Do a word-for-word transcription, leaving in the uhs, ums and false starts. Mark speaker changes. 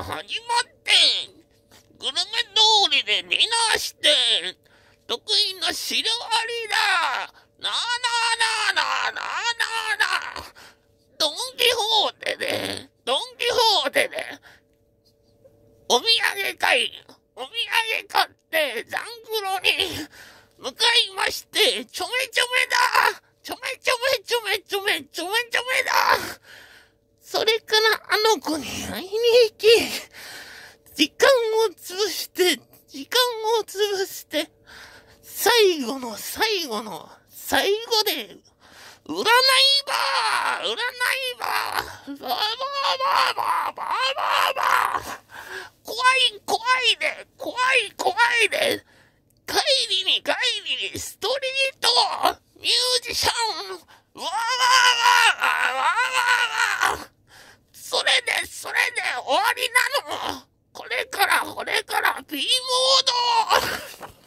Speaker 1: 始まって、グルメ通りでディナーして、得意のシロアリだ。なあなあなあなあなあなあなあ。ドンキホーテで、ドンキホーテで、お土産買い、お土産買って、ザングロに向かいまして、ちょめちょめだ。ちょめちょめちょめちょめちょめちょめだ。それからあの子に会いに行き、時間を潰して、時間を潰して、最後の最後の最後で、占いバー占いバーバーバーバーバーバーバー怖い怖いで怖い怖いで帰りに帰りにストリートミュージシャンわーわーわーわーわーわーわーそれでそれで終わりなのこれからこれから B モード